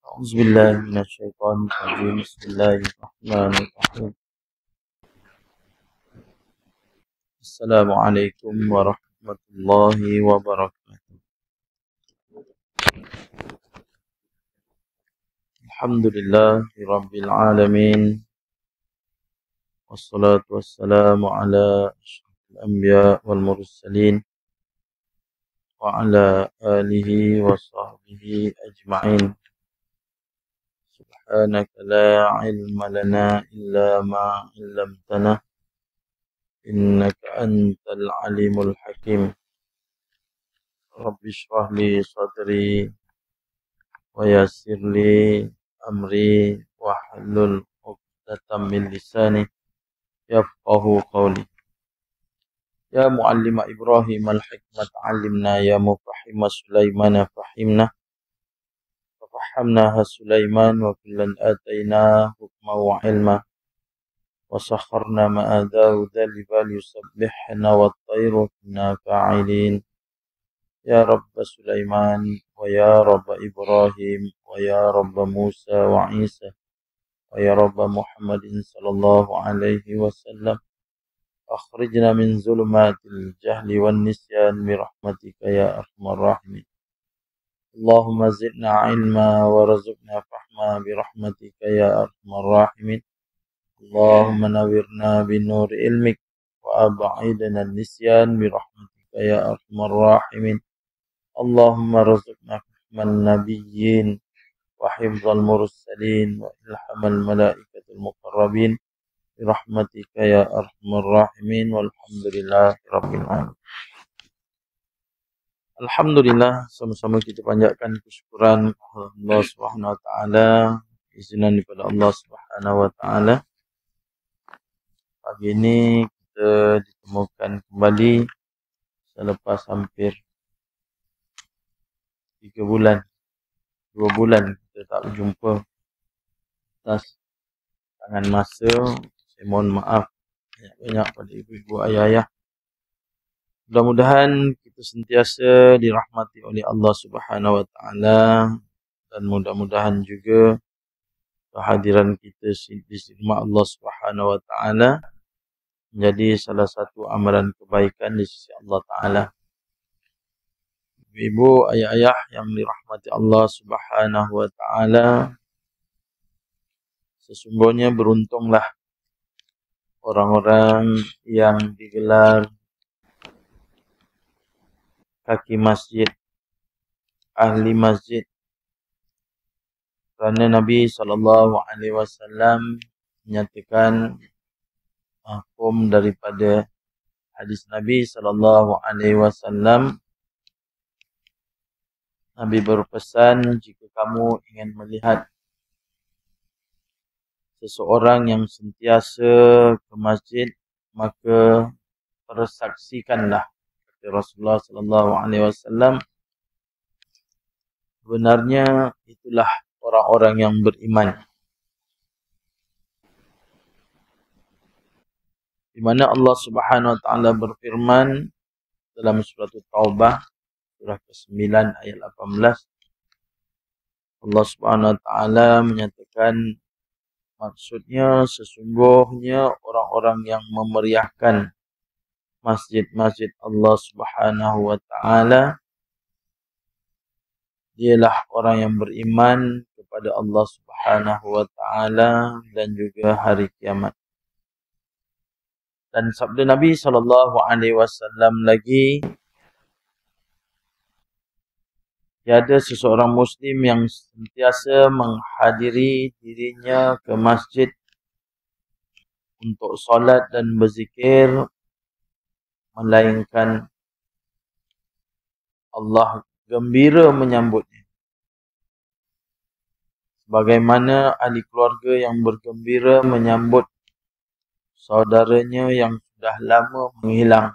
أعوذ بالله من الشيطان الرجيم بسم الله الرحمن الرحيم السلام عليكم ورحمة الله وبركاته الحمد لله رب العالمين والصلاة والسلام على أشرف الأنبياء والمرسلين وعلى آله وصحبه أجمعين سبحانك لا علم لنا إلا ما علمتنا إنك أنت العليم الحكيم رب اشرح لي صدري ويسر لي أمري واحلل عقدة من لساني يفقه قولي يا معلم إبراهيم الحكمة علمنا يا مفهم سليمان فهمنا ففهمناها سليمان وكلا آتينا حكما وعلما وسخرنا مع داود الجبال يسبحنا والطير كنا فاعلين يا رب سليمان ويا رب إبراهيم ويا رب موسى وعيسى ويا رب محمد صلى الله عليه وسلم أخرجنا من ظلمات الجهل والنسيان برحمتك يا أرحم الراحمين اللهم زدنا علما ورزقنا فهما برحمتك يا أرحم الراحمين اللهم نورنا بنور علمك وأبعدنا النسيان برحمتك يا أرحم الراحمين اللهم رزقنا فهم النبيين وحفظ المرسلين وإلحام الملائكة المقربين برحمتك يا أرحم الراحمين والحمد لله رب العالمين. Alhamdulillah, sama-sama kita panjatkan kesyukuran kepada Allah Subhanahu wa taala, izinan daripada Allah Subhanahu wa taala. Pagi ini kita ditemukan kembali selepas hampir 2 bulan kita tak berjumpa atas tangan masa. Saya mohon maaf banyak-banyak pada ibu-ibu ayah-ayah. Mudah-mudahan kita sentiasa dirahmati oleh Allah Subhanahu wa taala dan mudah-mudahan juga kehadiran kita di rumah Allah Subhanahu wa taala menjadi salah satu amalan kebaikan di sisi Allah taala. Ibu, ayah-ayah yang dirahmati Allah Subhanahu wa taala, sesungguhnya beruntunglah orang-orang yang digelar kaki masjid, ahli masjid, kerana Nabi SAW menyatakan hukum daripada hadis Nabi SAW. Nabi berpesan, jika kamu ingin melihat seseorang yang sentiasa ke masjid, maka persaksikanlah, kata Rasulullah SAW, sebenarnya itulah orang-orang yang beriman. Di mana Allah Subhanahu wa taala berfirman dalam surah Taubah surah ke-9 ayat 18. Allah Subhanahu wa taala menyatakan, maksudnya sesungguhnya orang-orang yang memeriahkan masjid-masjid Allah Subhanahu wa taala dialah orang yang beriman kepada Allah Subhanahu wa taala dan juga hari kiamat. Dan sabda Nabi SAW lagi, tiada seseorang muslim yang sentiasa menghadiri dirinya ke masjid untuk solat dan berzikir, melainkan Allah gembira menyambutnya. Sebagaimana ahli keluarga yang bergembira menyambut saudaranya yang sudah lama menghilang.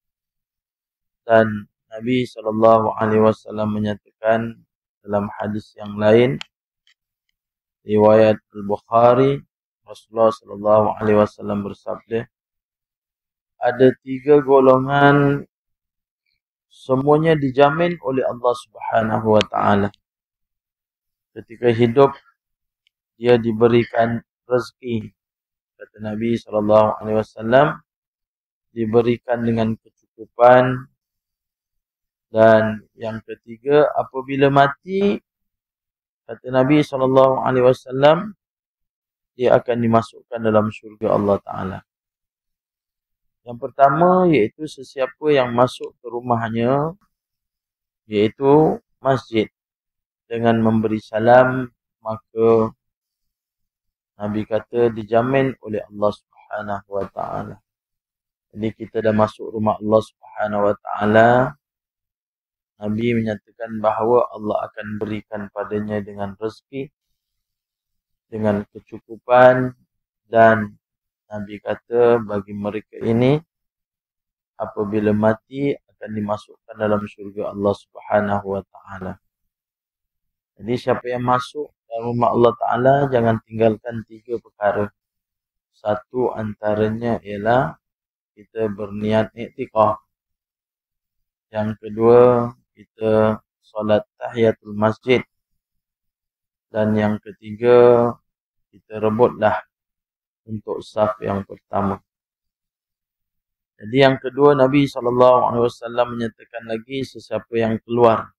Dan Nabi SAW menyatakan dalam hadis yang lain, riwayat Al-Bukhari, Rasulullah SAW bersabda, ada 3 golongan semuanya dijamin oleh Allah Subhanahu wa taala. ketika hidup dia diberikan rezeki. Kata Nabi SAW, diberikan dengan kecukupan. Dan yang ketiga, apabila mati, kata Nabi SAW, dia akan dimasukkan dalam syurga Allah Ta'ala. Yang pertama, iaitu sesiapa yang masuk ke rumahnya, iaitu masjid, dengan memberi salam, maka Nabi kata dijamin oleh Allah Subhanahu Wa Ta'ala. Jadi kita dah masuk rumah Allah Subhanahu Wa Ta'ala, Nabi menyatakan bahawa Allah akan berikan padanya dengan rezeki, dengan kecukupan, dan Nabi kata bagi mereka ini apabila mati akan dimasukkan dalam syurga Allah Subhanahu Wa Ta'ala. Jadi siapa yang masuk dalam rumah Allah Ta'ala jangan tinggalkan 3 perkara. Satu antaranya ialah kita berniat iktikaf. Yang kedua, kita solat tahiyatul masjid. Dan yang ketiga, kita rebutlah untuk saf yang pertama. Jadi yang kedua, Nabi SAW menyatakan lagi, sesiapa yang keluar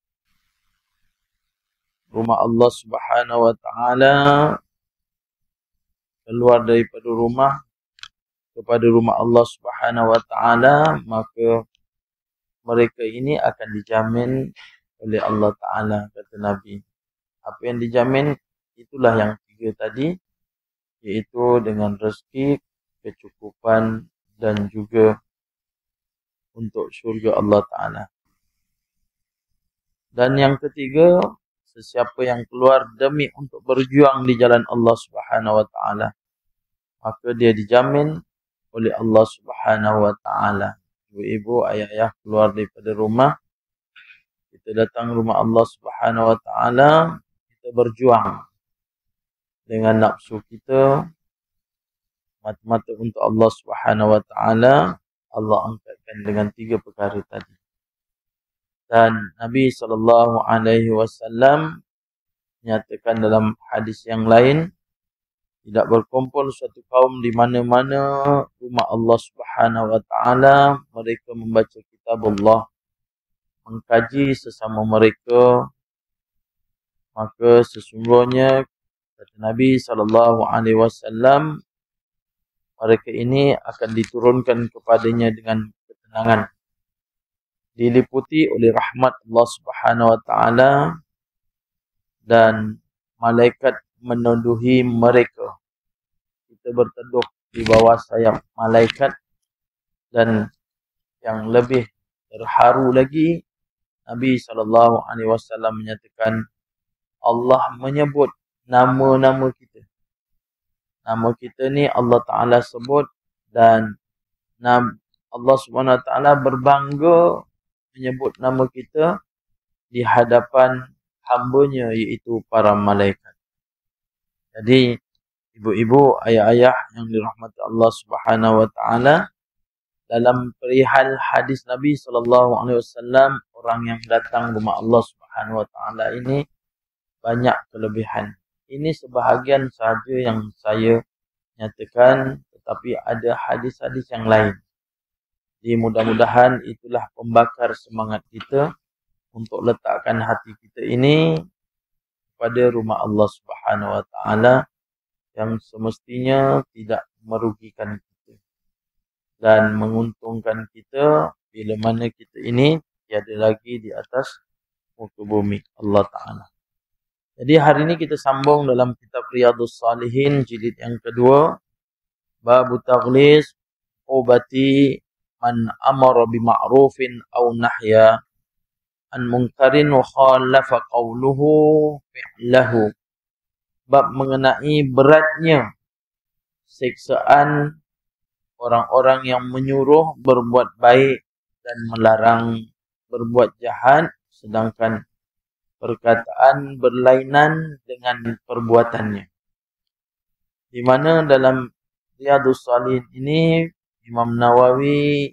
rumah Allah Subhanahu Wa Ta'ala, keluar daripada rumah kepada rumah Allah Subhanahu Wa Ta'ala, maka mereka ini akan dijamin oleh Allah Ta'ala, kata Nabi. Apa yang dijamin? Itulah yang 3 tadi, iaitu dengan rezeki, kecukupan, dan juga untuk syurga Allah Ta'ala. Dan yang ketiga, sesiapa yang keluar demi untuk berjuang di jalan Allah Subhanahu Wa Ta'ala, maka dia dijamin oleh Allah Subhanahu Wa Ta'ala. Ibu-ibu, ayah-ayah keluar daripada rumah, kita datang rumah Allah Subhanahu Wa Ta'ala, kita berjuang dengan nafsu kita, mata-mata untuk Allah Subhanahu Wa Ta'ala, Allah angkatkan dengan 3 perkara tadi. Dan Nabi SAW menyatakan dalam hadis yang lain, tidak berkumpul suatu kaum di mana-mana rumah Allah Subhanahu Wa Ta'ala, mereka membaca kitab Allah, mengkaji sesama mereka, maka sesungguhnya kata Nabi SAW, mereka ini akan diturunkan kepadanya dengan ketenangan, diliputi oleh rahmat Allah Subhanahu Wa Ta'ala, dan malaikat meneduhi mereka. Kita berteduh di bawah sayap malaikat. Dan yang lebih terharu lagi, Nabi SAW menyatakan Allah menyebut nama-nama kita. Nama kita ni Allah Ta'ala sebut, dan Allah Subhanahu Wa Ta'ala berbangga menyebut nama kita di hadapan hamba-Nya, iaitu para malaikat. Jadi ibu-ibu, ayah-ayah yang dirahmati Allah Subhanahu Wa Ta'ala, dalam perihal hadis Nabi SAW, orang yang datang rumah Allah Subhanahu Wa Ta'ala ini banyak kelebihan. Ini sebahagian sahaja yang saya nyatakan, tetapi ada hadis-hadis yang lain. Jadi mudah-mudahan itulah pembakar semangat kita untuk letakkan hati kita ini pada rumah Allah Subhanahu Wa Ta'ala yang semestinya tidak merugikan kita dan menguntungkan kita bila mana kita ini tiada lagi di atas muka bumi Allah Ta'ala. Jadi hari ini kita sambung dalam kitab Riyadhus Salihin jilid yang kedua, bab taghliz ubati man amara bima'rufin aw nahya an munkarin wa khalafa qawluhu fi'lahu. Bab mengenai beratnya siksaan orang-orang yang menyuruh berbuat baik dan melarang berbuat jahat, sedangkan perkataan berlainan dengan perbuatannya. Di mana dalam Riyadhus Salihin ini Imam Nawawi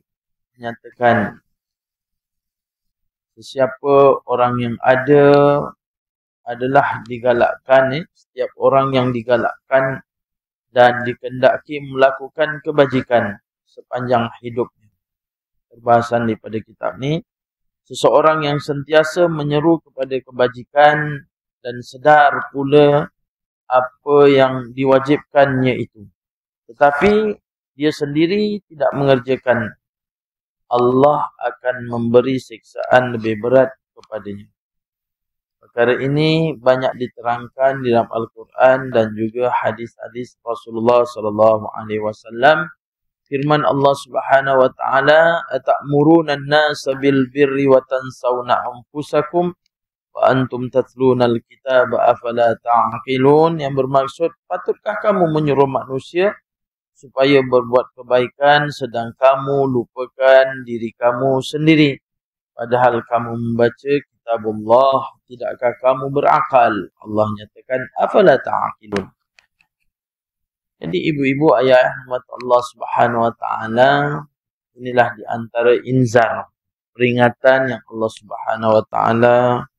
menyatakan sesiapa orang yang ada adalah digalakkan, setiap orang yang digalakkan dan dikendaki melakukan kebajikan sepanjang hidupnya. Perbahasan daripada kitab ni, seseorang yang sentiasa menyeru kepada kebajikan dan sedar pula apa yang diwajibkannya itu, tetapi dia sendiri tidak mengerjakan, Allah akan memberi siksaan lebih berat kepadanya. Perkara ini banyak diterangkan di dalam Al-Quran dan juga hadis-hadis Rasulullah sallallahu alaihi wasallam. Firman Allah Subhanahu wa taala, "Atamuruna an-nasa bil birri wa tansawna anfusakum wa antum tatluna al-kitaba afala ta'qilun." Yang bermaksud, patutkah kamu menyuruh manusia supaya berbuat kebaikan sedang kamu lupakan diri kamu sendiri, padahal kamu membaca kitabullah, tidakkah kamu berakal? Allah nyatakan, afala ta'qilun. Jadi ibu-ibu ayah rahmat Allah Subhanahu wa taala, inilah di antara inzar, peringatan yang Allah Subhanahu wa taala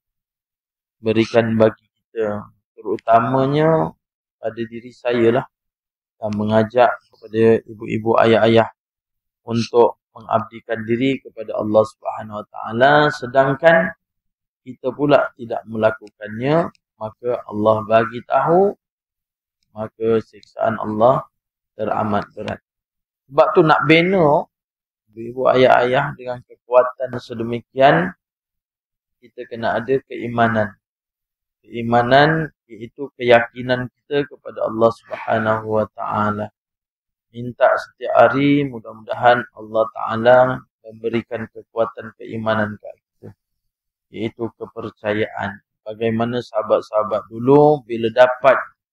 berikan bagi kita, terutamanya pada diri saya lah, dan mengajak kepada ibu-ibu ayah-ayah untuk mengabdikan diri kepada Allah Subhanahu wa taala, sedangkan kita pula tidak melakukannya, maka Allah bagi tahu, maka siksaan Allah teramat berat. Sebab tu nak bina ibu-ibu ayah-ayah dengan kekuatan sedemikian, kita kena ada keimanan. Keimanan iaitu keyakinan kita kepada Allah Subhanahu wa taala. Minta setiap hari, mudah-mudahan Allah Ta'ala memberikan kekuatan keimanan kepada kita, iaitu kepercayaan. Bagaimana sahabat-sahabat dulu bila dapat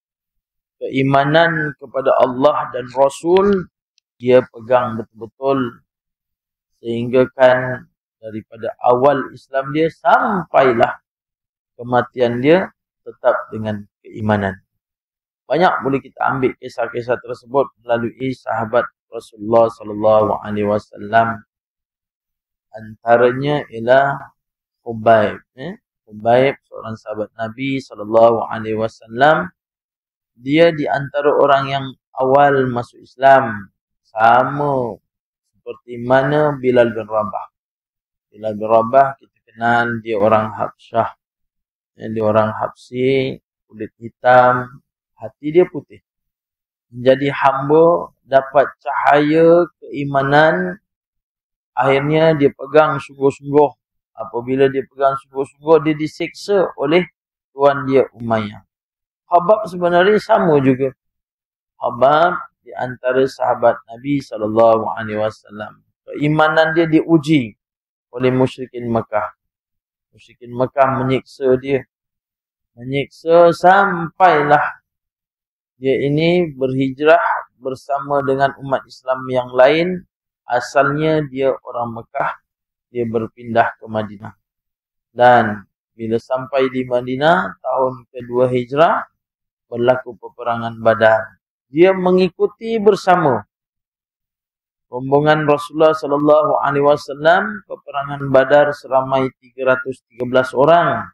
keimanan kepada Allah dan Rasul, dia pegang betul-betul, sehingga kan daripada awal Islam dia sampailah kematian dia tetap dengan keimanan. Banyak boleh kita ambil kisah-kisah tersebut melalui sahabat Rasulullah sallallahu alaihi wasallam. Antaranya ialah Khubayb. Khubayb, seorang sahabat Nabi sallallahu alaihi wasallam. Dia di antara orang yang awal masuk Islam, sama seperti mana Bilal bin Rabah. Bilal bin Rabah kita kenal dia orang Habsyah. Dia orang Habsi, kulit hitam, hati dia putih. Menjadi hamba, dapat cahaya keimanan, akhirnya dia pegang sungguh-sungguh. Apabila dia pegang sungguh-sungguh, dia disiksa oleh tuan dia Umayyah. Khabbab sebenarnya sama juga. Khabbab di antara sahabat Nabi SAW. Keimanan dia diuji oleh musyrikin Mekah. Musyrikin Mekah menyiksa dia. Menyiksa sampailah dia ini berhijrah bersama dengan umat Islam yang lain. Asalnya dia orang Mekah, dia berpindah ke Madinah. Dan bila sampai di Madinah, tahun kedua hijrah, berlaku peperangan Badar. Dia mengikuti bersama rombongan Rasulullah sallallahu alaihi wasallam peperangan Badar seramai 313 orang.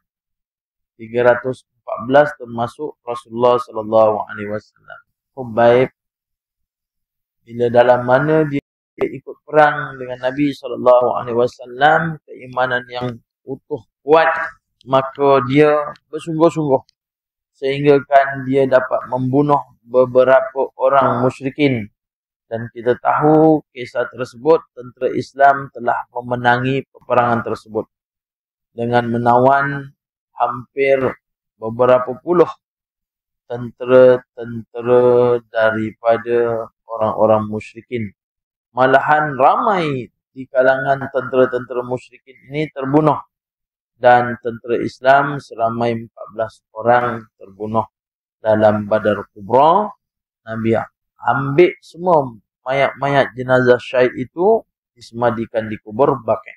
314 termasuk Rasulullah sallallahu alaihi wasallam. Khubayb bila dalam mana dia ikut perang dengan Nabi sallallahu alaihi wasallam, keimanan yang utuh kuat, maka dia bersungguh-sungguh sehingga kan dia dapat membunuh beberapa orang musyrikin. Dan kita tahu kisah tersebut, tentera Islam telah memenangi peperangan tersebut dengan menawan hampir beberapa puluh tentera-tentera daripada orang-orang musyrikin. Malahan ramai di kalangan tentera-tentera musyrikin ini terbunuh. Dan tentera Islam seramai 14 orang terbunuh dalam Badar Kubra. Nabi ambil semua mayat-mayat jenazah syahid itu, disemadikan di kubur Baqi'.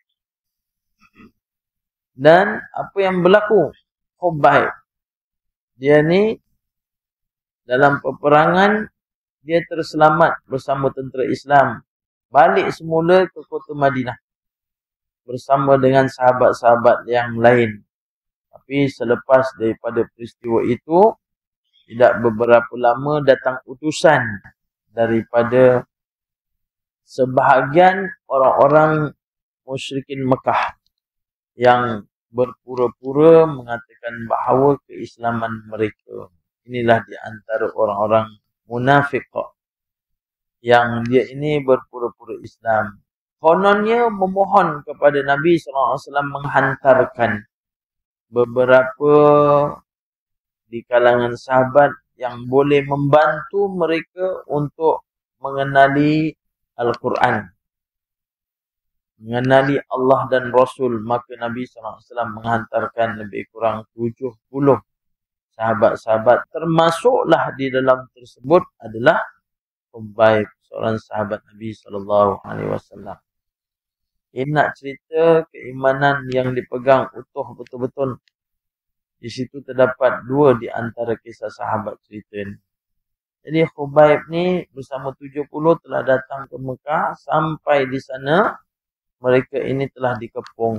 Dan apa yang berlaku? Khubayb, dia ni dalam peperangan dia terselamat bersama tentera Islam, balik semula ke kota Madinah bersama dengan sahabat-sahabat yang lain. Tapi selepas daripada peristiwa itu, tidak beberapa lama datang utusan daripada sebahagian orang-orang musyrikin Mekah yang berpura-pura mengatakan bahawa keislaman mereka. Inilah di antara orang-orang munafik yang dia ini berpura-pura Islam. Kononnya memohon kepada Nabi SAW menghantarkan beberapa di kalangan sahabat yang boleh membantu mereka untuk mengenali Al-Quran, mengenali Allah dan Rasul. Maka Nabi SAW menghantarkan lebih kurang 70 sahabat-sahabat. Termasuklah di dalam tersebut adalah Khubayb, seorang sahabat Nabi SAW. Ini nak cerita keimanan yang dipegang utuh betul-betul. Di situ terdapat 2 di antara kisah sahabat cerita ni. Jadi Khubayb ni bersama 70 telah datang ke Mekah. Sampai di sana mereka ini telah dikepung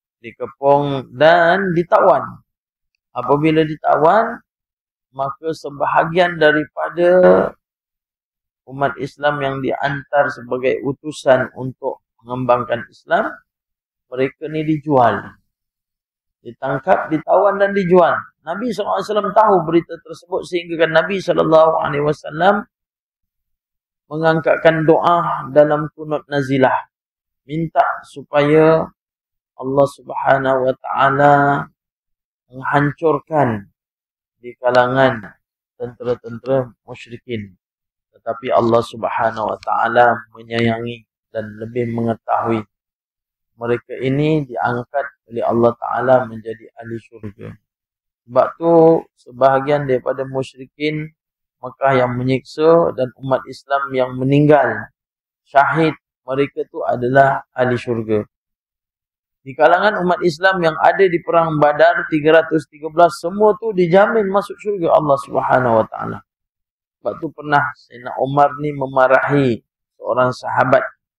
dan ditawan. Apabila ditawan, maka sebahagian daripada umat Islam yang diantar sebagai utusan untuk mengembangkan Islam, mereka ni dijual. Ditangkap, ditawan dan dijual. Nabi SAW tahu berita tersebut sehingga kan Nabi SAW mengangkatkan doa dalam kunut nazilah. Minta supaya Allah Subhanahu Wa Taala menghancurkan di kalangan tentera-tentera musyrikin. Tetapi Allah Subhanahu Wa Taala menyayangi dan lebih mengetahui. Mereka ini diangkat oleh Allah Ta'ala menjadi ahli syurga. Sebab tu sebahagian daripada musyrikin Mekah yang menyiksa dan umat Islam yang meninggal syahid, mereka tu adalah ahli syurga. Di kalangan umat Islam yang ada di perang Badar 313, semua tu dijamin masuk syurga Allah Subhanahu Wa Ta'ala. Sebab tu pernah Sayyidina Umar ni memarahi seorang sahabat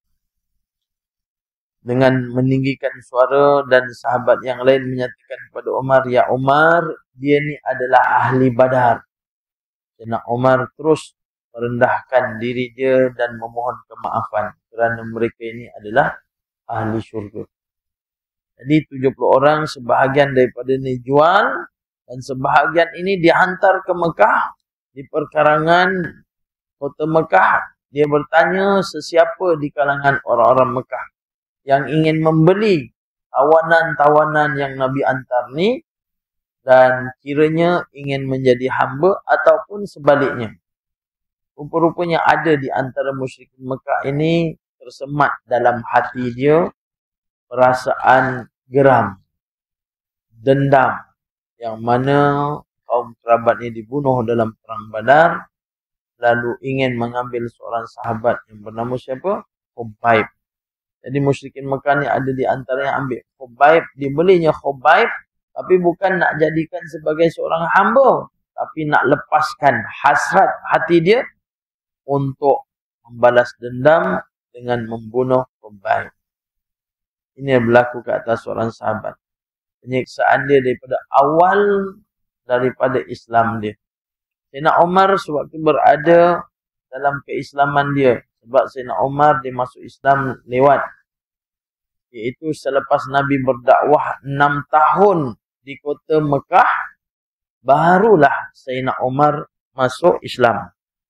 dengan meninggikan suara, dan sahabat yang lain menyatakan kepada Umar, "Ya Umar, dia ni adalah ahli Badar." Sayyidina Umar terus merendahkan diri dia dan memohon kemaafan kerana mereka ini adalah ahli syurga. Jadi 70 orang, sebahagian daripada ini jual dan sebahagian ini dihantar ke Mekah. Di perkarangan kota Mekah, dia bertanya sesiapa di kalangan orang-orang Mekah yang ingin membeli tawanan-tawanan yang Nabi antar ni dan kiranya ingin menjadi hamba ataupun sebaliknya. Rupa-rupanya ada di antara musyrikin Mekah ini tersemat dalam hati dia perasaan geram, dendam, yang mana kaum kerabat ni dibunuh dalam perang Badar, lalu ingin mengambil seorang sahabat yang bernama siapa? Khubayb. Jadi musyrikin Mekah ni ada di antara yang ambil Khubayb, dibelinya Khubayb, tapi bukan nak jadikan sebagai seorang hamba, tapi nak lepaskan hasrat hati dia untuk membalas dendam dengan membunuh Khubayb. Ini yang berlaku ke atas seorang sahabat. Penyiksaan dia daripada awal daripada Islam dia. Sayyidina Umar sewaktu berada dalam keislaman dia, sebab Sayyidina Umar dia masuk Islam lewat, iaitu selepas Nabi berdakwah 6 tahun di kota Mekah, barulah Sayyidina Umar masuk Islam.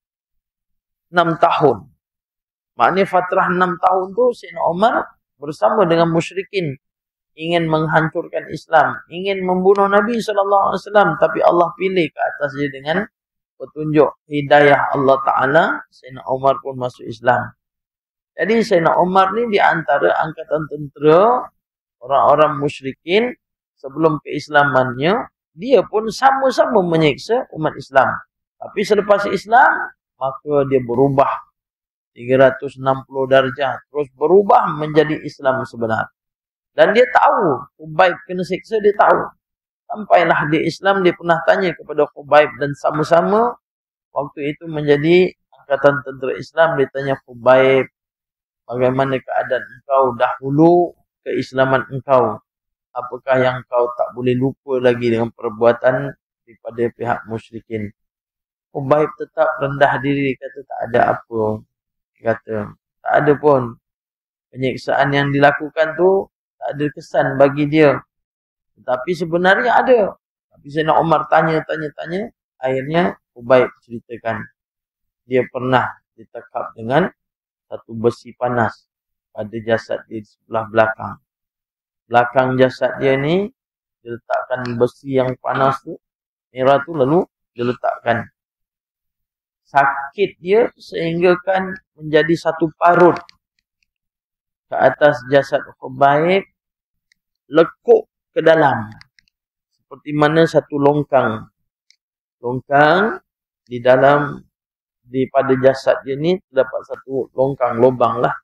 6 tahun. Maknanya fatrah 6 tahun tu Sayyidina Umar bersama dengan musyrikin ingin menghancurkan Islam, ingin membunuh Nabi SAW, tapi Allah pilih ke atas dia dengan petunjuk hidayah Allah Ta'ala. Sayyidina Umar pun masuk Islam. Jadi Sayyidina Umar ni di antara angkatan tentera orang-orang musyrikin sebelum keislamannya, dia pun sama-sama menyiksa umat Islam. Tapi selepas Islam, maka dia berubah 360 darjah, terus berubah menjadi Islam sebenar. Dan dia tahu Khubayb kena siksa, dia tahu. Sampailah di Islam, dia pernah tanya kepada Khubayb, dan sama-sama waktu itu menjadi angkatan tentera Islam. Dia tanya Khubayb, bagaimana keadaan engkau dahulu keislaman engkau? apakah yang kau tak boleh lupa lagi dengan perbuatan daripada pihak musyrikin? Khubayb tetap rendah diri, kata tak ada apa. Dia kata tak ada pun. Penyiksaan yang dilakukan tu tak ada kesan bagi dia. Tetapi sebenarnya ada. Tapi Sayyidina Umar tanya. Akhirnya Khubayb ceritakan. Dia pernah ditekap dengan satu besi panas pada jasad dia di sebelah belakang. Belakang jasad dia ni, dia letakkan besi yang panas tu, merah tu, lalu dia letakkan. Sakit dia sehingga kan menjadi satu parut ke atas jasad Khubayb, lekuk ke dalam. Seperti mana satu longkang. Longkang di dalam, pada jasad dia ni, terdapat satu longkang, lubang lah.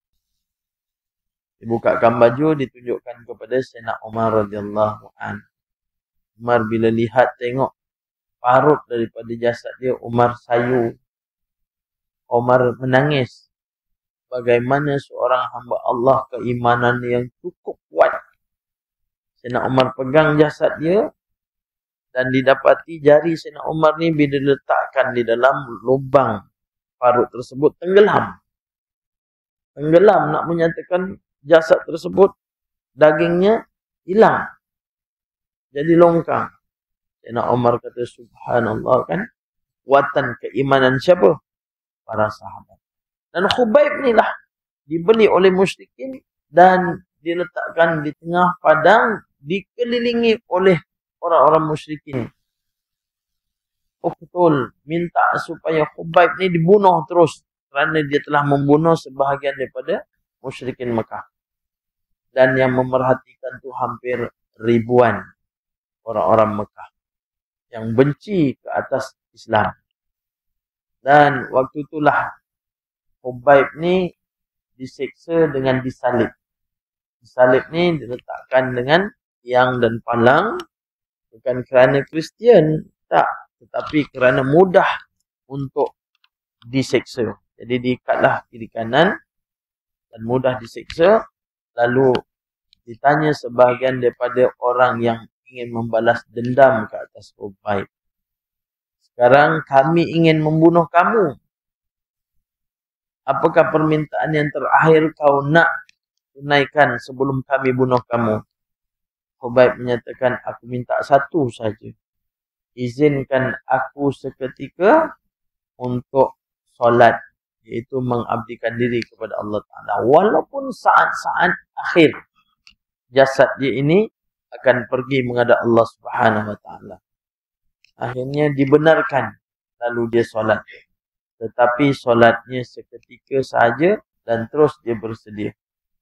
Dibukakan baju, ditunjukkan kepada Sayyidina Umar radhiyallahu an. Umar bila lihat tengok parut daripada jasad dia, Umar sayu. Umar menangis. Bagaimana seorang hamba Allah keimanan yang cukup kuat. Sayyidina Umar pegang jasad dia dan didapati jari Sayyidina Umar ni bila diletakkan di dalam lubang parut tersebut tenggelam. Tenggelam nak menyatakan jasad tersebut dagingnya hilang. Jadi longkang. Sayyidina Umar kata subhanallah, kan kuatan keimanan siapa? Para sahabat. Dan Khubayb ni lah dibeli oleh musyrikin dan diletakkan di tengah padang, dikelilingi oleh orang-orang musyrikin. Oh betul, minta supaya Khubayb ni dibunuh terus kerana dia telah membunuh sebahagian daripada musyrikin Mekah. Dan yang memerhatikan tu hampir ribuan orang-orang Mekah yang benci ke atas Islam. Dan waktu itulah Khubayb ni disiksa dengan disalib. Disalib ni diletakkan dengan tiang dan palang, bukan kerana Kristian, tak, tetapi kerana mudah untuk disiksa. Jadi diikatlah kiri kanan dan mudah disiksa. Lalu ditanya sebahagian daripada orang yang ingin membalas dendam ke atas Khubayb. Sekarang kami ingin membunuh kamu. Apakah permintaan yang terakhir kau nak tunaikan sebelum kami bunuh kamu? Khubayb menyatakan, aku minta satu saja. Izinkan aku seketika untuk solat, iaitu mengabdikan diri kepada Allah Ta'ala. Walaupun saat-saat akhir jasad dia ini akan pergi menghadap Allah Subhanahu Wa Ta'ala. Akhirnya dibenarkan. Lalu dia solat. Tetapi solatnya seketika sahaja dan terus dia bersedia.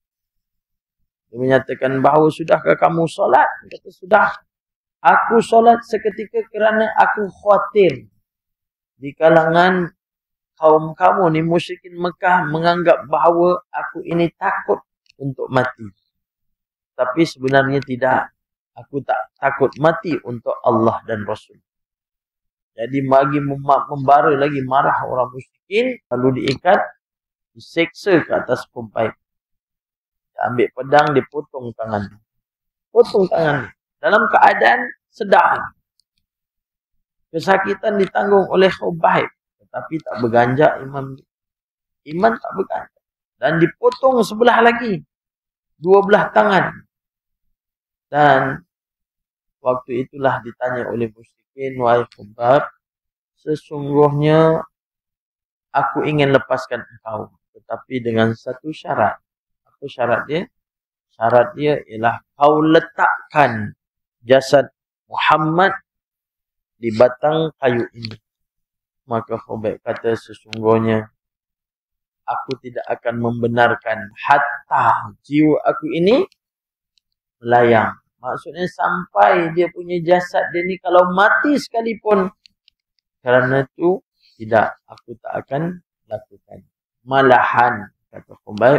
Dia menyatakan bahawa sudahkah kamu solat? Dia kata sudah. Aku solat seketika kerana aku khawatir di kalangan kaum kamu ni musyrikin Mekah menganggap bahawa aku ini takut untuk mati. Tapi sebenarnya tidak. Aku tak takut mati untuk Allah dan Rasul. Jadi bagi membara lagi marah orang musyrikin, lalu diikat, diseksa ke atas Khubayb. Dia ambil pedang, dipotong tangan. Potong tangan. Dalam keadaan sedar. Kesakitan ditanggung oleh Khubayb. Tetapi tak berganjak iman. Iman tak berganjak. Dan dipotong sebelah lagi. 2 belah tangan. Dan waktu itulah ditanya oleh musyrikin, wahai Khubayb, sesungguhnya aku ingin lepaskan engkau. Tetapi dengan satu syarat. Apa syarat dia? Syarat dia ialah kau letakkan jasad Muhammad di batang kayu ini. Maka Khubayb kata, sesungguhnya aku tidak akan membenarkan hatta jiwa aku ini melayang. Maksudnya sampai dia punya jasad dia ni kalau mati sekalipun. Kerana itu tidak, aku tak akan lakukan. Malahan, kata Khubayb,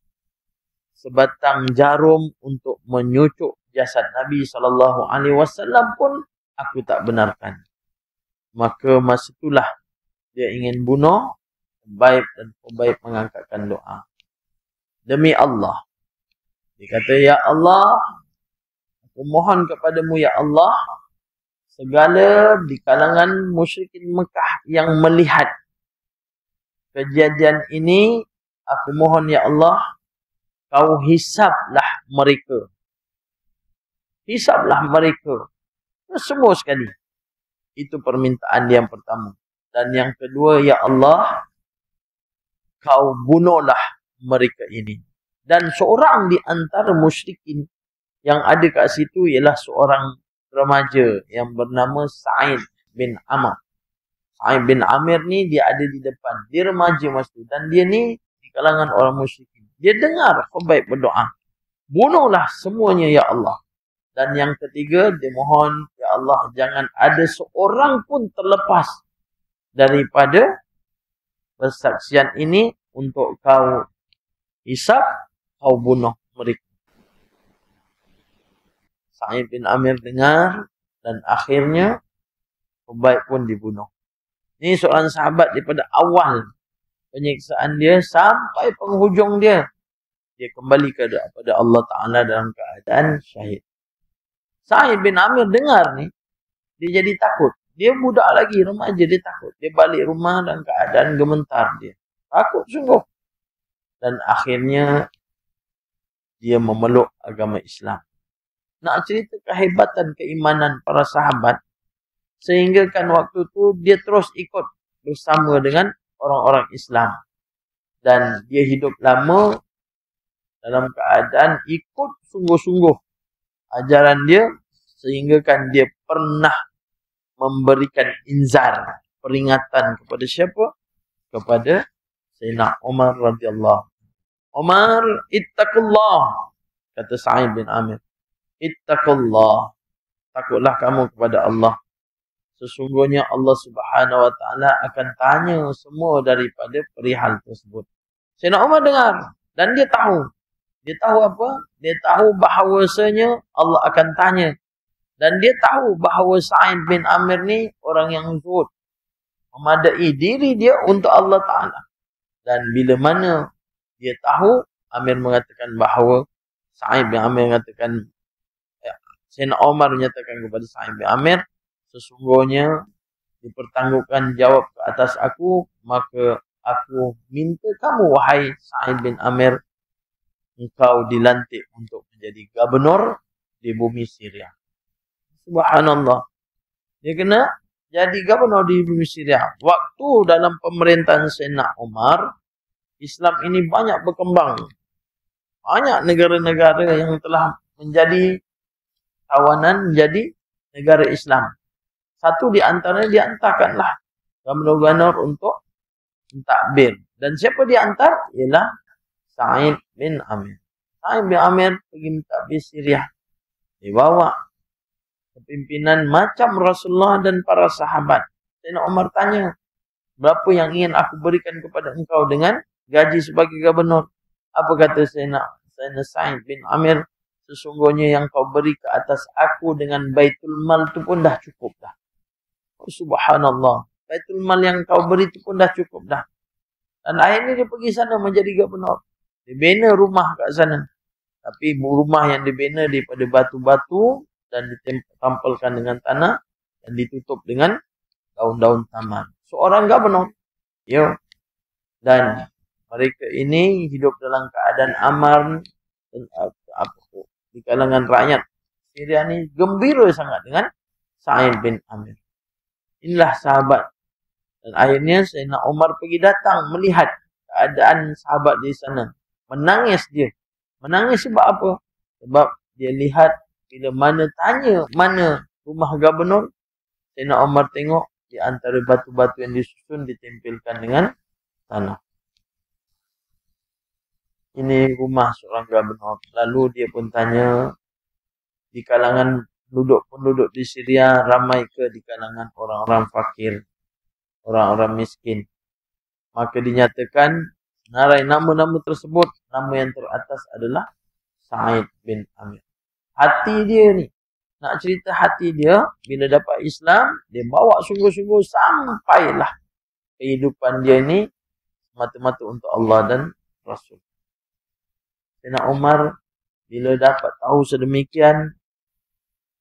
sebatang jarum untuk menyucuk jasad Nabi SAW pun aku tak benarkan. Maka masa itulah dia ingin bunuh Khubayb dan Khubayb mengangkatkan doa. Demi Allah. Dia kata, ya Allah, aku mohon kepadamu ya Allah, segala di kalangan musyrikin Mekah yang melihat kejadian ini, aku mohon ya Allah, kau hisablah mereka. Hisablah mereka. Semua sekali. Itu permintaan yang pertama. Dan yang kedua, ya Allah, kau bunuhlah mereka ini. Dan seorang di antara musyrikin yang ada kat situ ialah seorang remaja yang bernama Sa'id bin Amr. Sa'id bin Amir ni dia ada di depan. Dia remaja masa tu. Dan dia ni di kalangan orang musyrikin. Dia dengar Khubayb berdoa. Bunuhlah semuanya ya Allah. Dan yang ketiga, dia mohon, ya Allah, jangan ada seorang pun terlepas daripada persaksian ini untuk kau hisab, kau bunuh mereka. Sa'id bin Amir dengar dan akhirnya Khubayb pun dibunuh. Ini seorang sahabat daripada awal penyiksaan dia sampai penghujung dia. Dia kembali kepada Allah Ta'ala dalam keadaan syahid. Sa'id bin Amir dengar ni, dia jadi takut. Dia budak lagi, remaja, dia takut. Dia balik rumah dalam keadaan gemetar dia. Takut sungguh. Dan akhirnya, dia memeluk agama Islam. Nak cerita kehebatan keimanan para sahabat, sehingga kan waktu tu, dia terus ikut bersama dengan orang-orang Islam. Dan dia hidup lama dalam keadaan ikut sungguh-sungguh ajaran dia, sehingga kan dia pernah memberikan inzar, peringatan kepada siapa? Kepada Sayyidina Umar radhiyallahu. Umar, ittaqullah, kata Sa'id bin Amir. Ittaqullah, takutlah kamu kepada Allah. Sesungguhnya Allah Subhanahu wa taala akan tanya semua daripada perihal tersebut. Sayyidina Umar dengar dan dia tahu. Dia tahu apa? Dia tahu bahawasanya Allah akan tanya. Dan dia tahu bahawa Sa'id bin Amir ni orang yang zuhud. Memadai diri dia untuk Allah Ta'ala. Dan bila mana dia tahu, Amir mengatakan bahawa Sa'id bin Amir mengatakan, Sayyidina Umar menyatakan kepada Sa'id bin Amir, sesungguhnya dipertanggungan jawab ke atas aku, maka aku minta kamu, wahai Sa'id bin Amir, engkau dilantik untuk menjadi gubernur di bumi Syria. Subhanallah. Dia kena jadi gubernur di bumi Syria. Waktu dalam pemerintahan Sayyidina Umar, Islam ini banyak berkembang. Banyak negara-negara yang telah menjadi tawanan menjadi negara Islam. Satu di antaranya diantarkanlah gubernur-gubernur untuk mentadbir. Dan siapa diantar? Ialah Sa'id bin Amir. Sa'id bin Amir pergi mentadbir Syria. Dibawa kepimpinan macam Rasulullah dan para sahabat. Sayyidina Umar tanya, berapa yang ingin aku berikan kepada engkau dengan gaji sebagai gubernur? Apa kata Sayyidina Sa'id bin Amir? Sesungguhnya yang kau beri ke atas aku dengan Baitul Mal itu pun dah cukup dah. Oh, subhanallah. Baitul Mal yang kau beri itu pun dah cukup dah. Dan akhirnya dia pergi sana menjadi gubernur. Dia bina rumah kat sana. Tapi rumah yang dibina daripada batu-batu dan ditampalkan dengan tanah dan ditutup dengan daun-daun taman. Seorang gubernur. Ya. Dan mereka ini hidup dalam keadaan aman dan di kalangan rakyat Syria ni gembira sangat dengan Sa'id bin Amir. Inilah sahabat. Dan akhirnya Sayyidina Umar pergi datang melihat keadaan sahabat di sana. Menangis dia. Menangis sebab apa? Sebab dia lihat bila mana tanya mana rumah gubernur, Sayyidina Umar tengok di antara batu-batu yang disusun ditempelkan dengan tanah. Ini rumah seorang gubernur. Lalu dia pun tanya, di kalangan penduduk di Syria ramai ke di kalangan orang-orang fakir, orang-orang miskin? Maka dinyatakan narai nama-nama tersebut, nama yang teratas adalah Sa'id bin Amir. Hati dia ni, nak cerita hati dia, bila dapat Islam, dia bawa sungguh-sungguh sampailah kehidupan dia ni semata-mata untuk Allah dan Rasul. Sayyidina Umar bila dapat tahu sedemikian,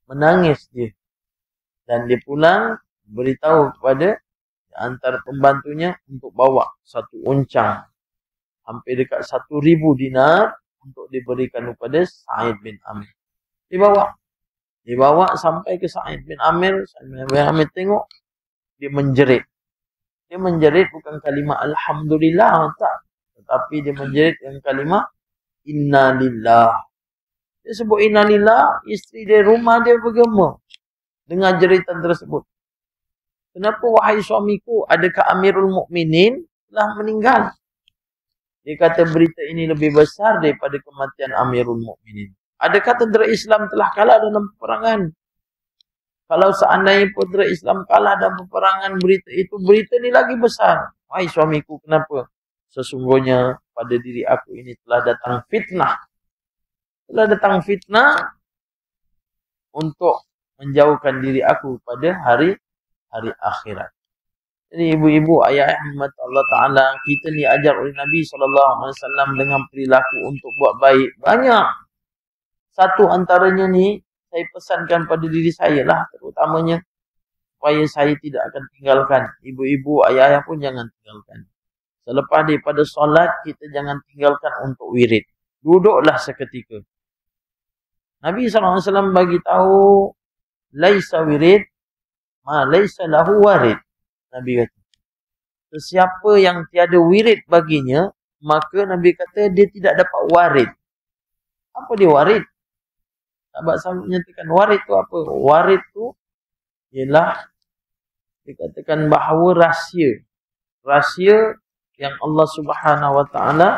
menangis dia. Dan dia pulang beritahu kepada antara pembantunya untuk bawa satu uncang hampir dekat 1,000 dinar untuk diberikan kepada Sa'id bin Amir. Dibawa sampai ke Sa'id bin Amir. Sa'id bin Amir tengok, dia menjerit. Dia menjerit bukan kalimah Alhamdulillah, tak. Tetapi dia menjerit dengan kalimah Inna Lillah. Dia sebut Inna Lillah, isteri dia, rumah dia bergema dengan jeritan tersebut. Kenapa wahai suamiku, adakah Amirul Mukminin telah meninggal? Dia kata berita ini lebih besar daripada kematian Amirul Mukminin. Adakah tentera Islam telah kalah dalam peperangan? Kalau seandainya tentera Islam kalah dalam peperangan, berita ini lagi besar. Wahai suamiku, kenapa? Sesungguhnya pada diri aku ini telah datang fitnah. Telah datang fitnah untuk menjauhkan diri aku pada hari akhirat. Jadi ibu-ibu, ayah rahmat Allah Ta'ala, kita ni ajar oleh Nabi SAW dengan perilaku untuk buat baik. Banyak. Satu antaranya ni, saya pesankan pada diri saya lah, terutamanya, supaya saya tidak akan tinggalkan. Ibu-ibu, ayah-ayah pun jangan tinggalkan. Selepas daripada solat, kita jangan tinggalkan untuk wirid. Duduklah seketika. Nabi SAW bagi tahu, laisa wirid, ma laisa lahu warid. Nabi kata, sesiapa yang tiada wirid baginya, maka Nabi kata dia tidak dapat warid. Apa dia warid? Sahabat-sahabat menyatakan warid tu apa? Warid tu ialah dikatakan bahawa rahsia. Rahsia yang Allah Subhanahu Wa Ta'ala,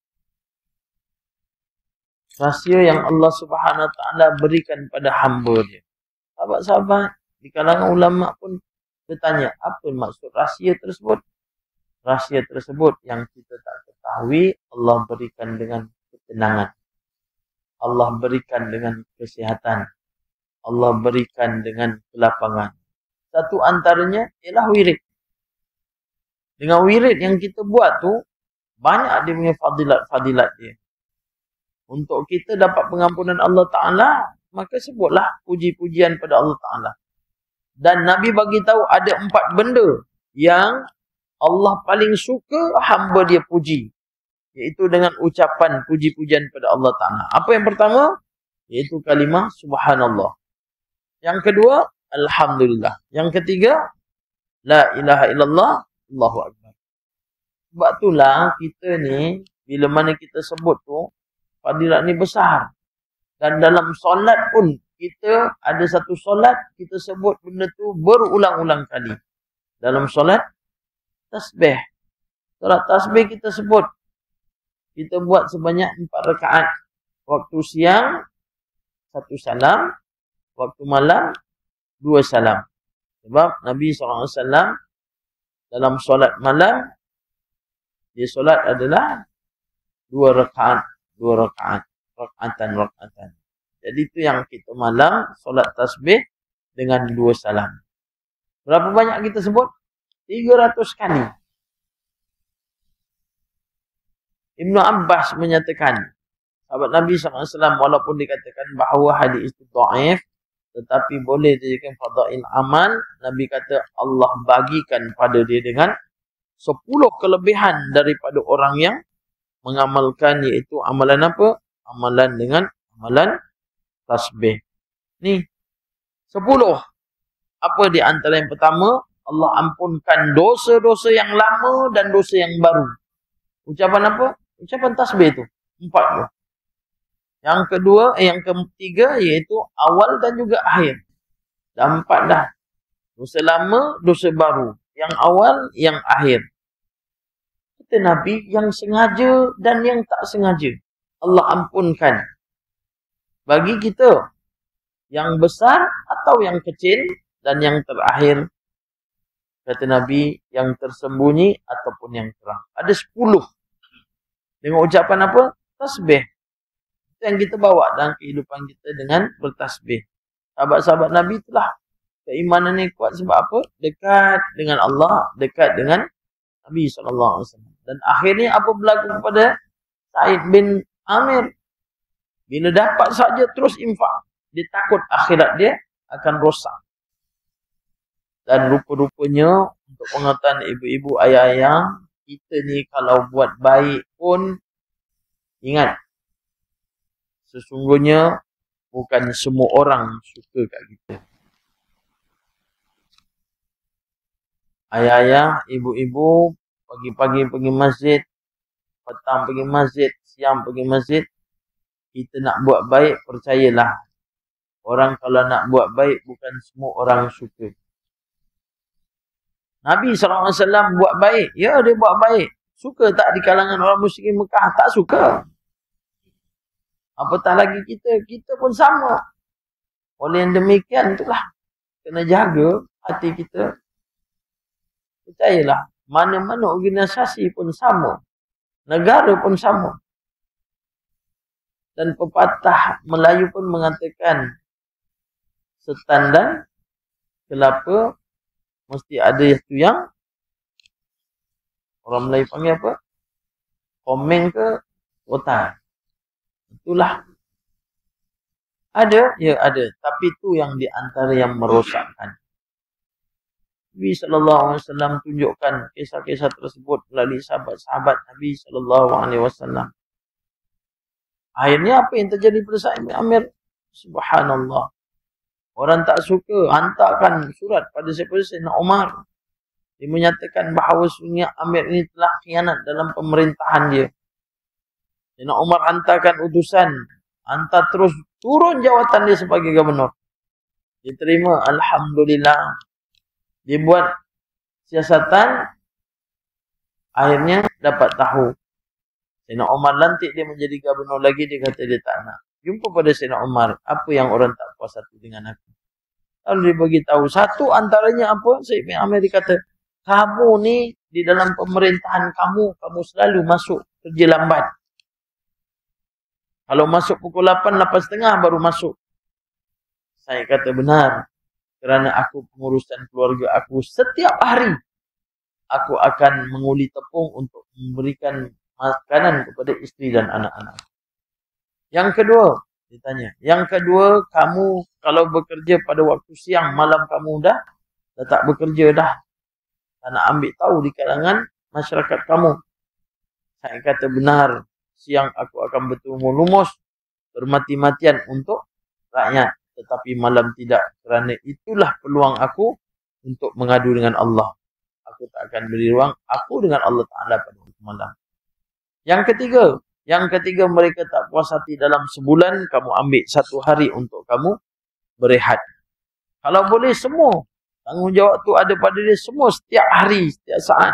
rahsia yang Allah Subhanahu Wa Ta'ala berikan pada hamba dia. Sahabat-sahabat di kalangan ulama pun bertanya, apa maksud rahsia tersebut? Rahsia tersebut yang kita tak ketahui, Allah berikan dengan ketenangan. Allah berikan dengan kesihatan. Allah berikan dengan kelapangan. Satu antaranya ialah wirid. Dengan wirid yang kita buat tu, banyak dia punya fadilat dia. Untuk kita dapat pengampunan Allah Ta'ala, maka sebutlah puji-pujian pada Allah Ta'ala. Dan Nabi bagi tahu ada 4 benda yang Allah paling suka hamba dia puji. Iaitu dengan ucapan puji-pujian pada Allah Ta'ala. Apa yang pertama? Iaitu kalimah Subhanallah. Yang kedua, Alhamdulillah. Yang ketiga, La ilaha illallah, Allahu Akbar. Sebab itulah kita ni, bila mana kita sebut tu, fadilat ni besar. Dan dalam solat pun, kita ada satu solat, kita sebut benda tu berulang-ulang kali. Dalam solat, tasbih. Solat tasbih kita sebut. Kita buat sebanyak 4 rakaat. Waktu siang, 1 salam. Waktu malam, 2 salam. Sebab Nabi SAW dalam solat malam, dia solat adalah 2 rakaat. 2 rakaat. Rakaatan. Jadi itu yang kita malam, solat tasbih dengan 2 salam. Berapa banyak kita sebut? 300 kali. Ibnu Abbas menyatakan, sahabat Nabi SAW, walaupun dikatakan bahawa hadis itu dhaif, tetapi boleh dijadikan fadail amal, Nabi kata Allah bagikan pada dia dengan 10 kelebihan daripada orang yang mengamalkan, iaitu amalan apa? Amalan dengan amalan tasbih. Ni 10. Apa di antara yang pertama? Allah ampunkan dosa-dosa yang lama dan dosa yang baru. Ucapan apa? Ucapan tasbih itu. 4 tu. Yang kedua, yang ketiga iaitu awal dan juga akhir. Dah 4 dah. Dosa lama, dosa baru. Yang awal, yang akhir. Kata Nabi, yang sengaja dan yang tak sengaja, Allah ampunkan. Bagi kita, yang besar atau yang kecil, dan yang terakhir, kata Nabi, yang tersembunyi ataupun yang terang. Ada 10. Dengan ucapan apa? Tasbih. Itu yang kita bawa dalam kehidupan kita dengan bertasbih. Sahabat-sahabat Nabi itulah keimanan yang kuat sebab apa? Dekat dengan Allah, dekat dengan Nabi SAW. Dan akhirnya apa berlaku kepada Sa'id bin Amir? Bila dapat saja terus infak. dia takut akhirat dia akan rosak. Dan rupa-rupanya untuk pengetahuan ibu-ibu, ayah-ayah, kita ni kalau buat baik pun ingat, sesungguhnya bukan semua orang suka kat kita. Ayah-ayah, ibu-ibu, pagi-pagi pergi masjid, petang pergi masjid, siang pergi masjid, kita nak buat baik, percayalah. Orang kalau nak buat baik, bukan semua orang suka. Nabi SAW buat baik. Ya, dia buat baik. Suka tak di kalangan orang musyrikin Mekah? Tak suka. Apatah lagi kita. Kita pun sama. Oleh yang demikian itulah. Kena jaga hati kita. Percayalah. Mana-mana organisasi pun sama. Negara pun sama. Dan pepatah Melayu pun mengatakan, setan dan kelapa mesti ada itu yang orang Melayu panggil apa? Komeng ke otak. Itulah. Ada? Ya ada. Tapi itu yang di antara yang merosakkan. Nabi SAW tunjukkan kisah-kisah tersebut melalui sahabat-sahabat Nabi SAW. Akhirnya apa yang terjadi pada Sa'id bin Amir? Subhanallah. Orang tak suka, hantarkan surat pada Sayyidina Umar. Dia menyatakan bahawa Sayyidina Amir ini telah khianat dalam pemerintahan dia. Sayyidina Umar hantarkan utusan, hantar terus turun jawatan dia sebagai gubernur. Dia terima, alhamdulillah. Dia buat siasatan, akhirnya dapat tahu. Sayyidina Umar lantik dia menjadi gubernur lagi, dia kata dia tak nak. Jumpa pada Sayyidina Umar, apa yang orang tak puas hati dengan aku. Lalu dia bagi tahu satu antaranya apa? Sayyid bin Amir kata, kamu ni di dalam pemerintahan kamu selalu masuk kerja lambat. Kalau masuk pukul 8, 8.30 baru masuk. Saya kata benar. Kerana aku pengurusan keluarga aku setiap hari. Aku akan menguli tepung untuk memberikan makanan kepada isteri dan anak-anak. Yang kedua, ditanya. Yang kedua, kamu kalau bekerja pada waktu siang, malam kamu dah tak bekerja dah. Tak nak ambil tahu di kalangan masyarakat kamu. Saya kata benar. Siang aku akan bertemu-lumus, bermati-matian untuk rakyat. Tetapi malam tidak. Kerana itulah peluang aku untuk mengadu dengan Allah. Aku tak akan beri ruang aku dengan Allah Ta'ala pada waktu malam. Yang ketiga mereka tak puas hati dalam sebulan, kamu ambil 1 hari untuk kamu berehat. Kalau boleh semua, tanggungjawab tu ada pada dia semua setiap hari, setiap saat.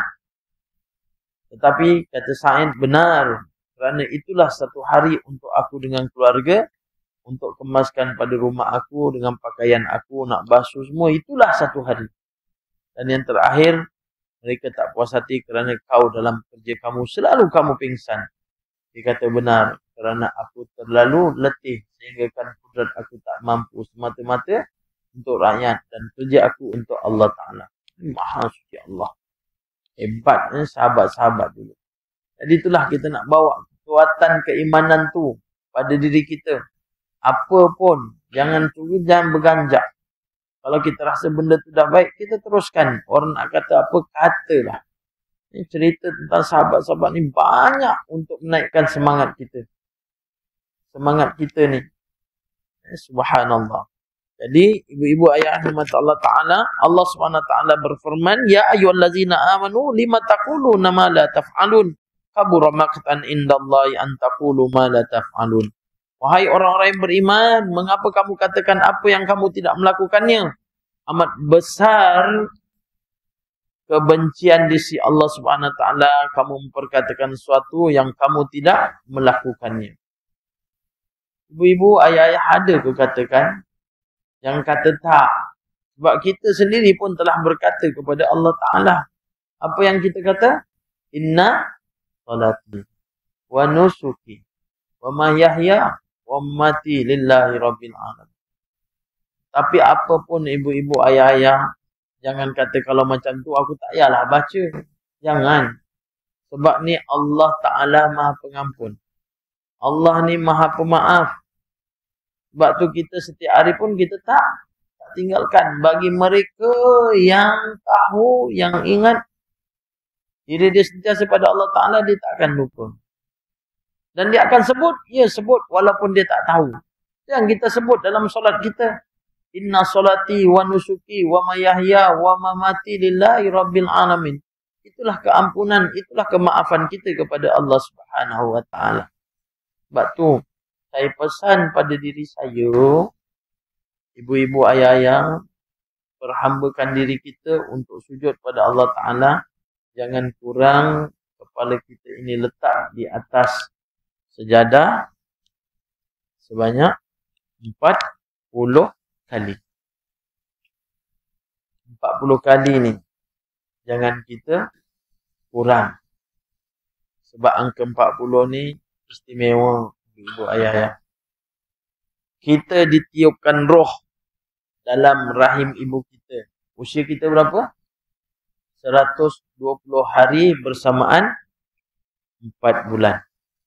Tetapi kata Sa'id benar, kerana itulah 1 hari untuk aku dengan keluarga, untuk kemaskan pada rumah aku dengan pakaian aku, nak basuh semua, itulah 1 hari. Dan yang terakhir, mereka tak puas hati kerana kau dalam kerja kamu, selalu kamu pingsan. Dia kata benar, kerana aku terlalu letih sehingga kan kudrat aku tak mampu semata-mata untuk rakyat dan kerja aku untuk Allah Ta'ala. Maha suci Allah. Hebat sahabat-sahabat dulu. Jadi itulah kita nak bawa kekuatan keimanan tu pada diri kita. Apa pun, jangan tunggu, jangan berganjak. Kalau kita rasa benda tu dah baik, kita teruskan. Orang nak kata apa, katalah. Ini cerita tentang sahabat-sahabat ni banyak untuk menaikkan semangat kita. Semangat kita ni. Subhanallah. Jadi, ibu-ibu ayah rahmat Allah Ta'ala, Allah SWT berfirman, Ya ayyuhallazina amanu lima taquluna ma la taf'alun. Kabura maqtan indallahi an taqulu ma la taf'alun. Wahai orang-orang yang beriman, mengapa kamu katakan apa yang kamu tidak melakukannya? Amat besar kebencian di sisi Allah Subhanahu Wa Taala kamu memperkatakan sesuatu yang kamu tidak melakukannya. Ibu-ibu, ayah-ayah ada ke katakan? Yang kata tak. Sebab kita sendiri pun telah berkata kepada Allah Ta'ala. Apa yang kita kata? Inna salati wa nusuki wa mahyaya wa mati lillahi rabbil alamin. Tapi apapun ibu-ibu, ayah-ayah, jangan kata kalau macam tu aku tak payahlah baca. Jangan. Sebab ni Allah Ta'ala Maha Pengampun. Allah ni Maha Pemaaf. Sebab tu kita setiap hari pun kita tak tinggalkan. Bagi mereka yang tahu, yang ingat diri dia sentiasa pada Allah Ta'ala, dia tak akan lupa. Dan dia akan sebut, sebut walaupun dia tak tahu. Yang kita sebut dalam solat kita, inna solati wa nusuki wa mayahya wa mamati lillahi rabbil alamin. Itulah keampunan, itulah kemaafan kita kepada Allah Subhanahu wa Ta'ala. Sebab tu saya pesan pada diri saya, ibu-ibu, ayah-ayah, perhambakan diri kita untuk sujud pada Allah Ta'ala. Jangan kurang kepala kita ini letak di atas sejadah sebanyak 40 kali. 40 kali ni jangan kita kurang. Sebab angka 40 ni istimewa, ibu ayah. Kita ditiupkan roh dalam rahim ibu kita. Usia kita berapa? 120 hari bersamaan 4 bulan.